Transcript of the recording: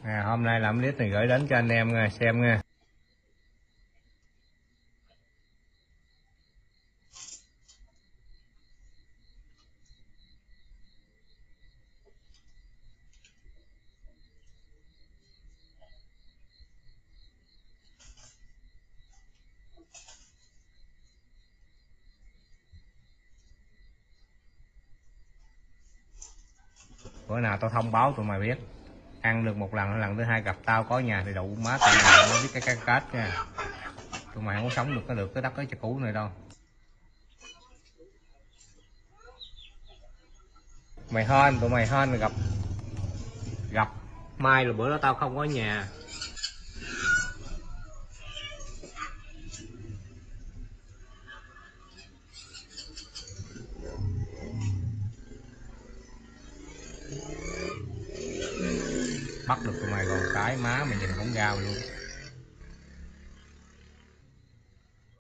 Hôm nay làm clip này gửi đến cho anh em xem nha. Bữa nào tao thông báo tụi mày biết, ăn được một lần, lần thứ hai gặp tao có nhà thì đậu má tụi mày mới biết cái kết nha. Tụi mày không có sống được cái đất cái chợ cũ này đâu. Mày hên, tụi mày hên là gặp mai là bữa đó tao không có nhà. Bắt được tụi mày còn cái má mày nhìn không ra luôn.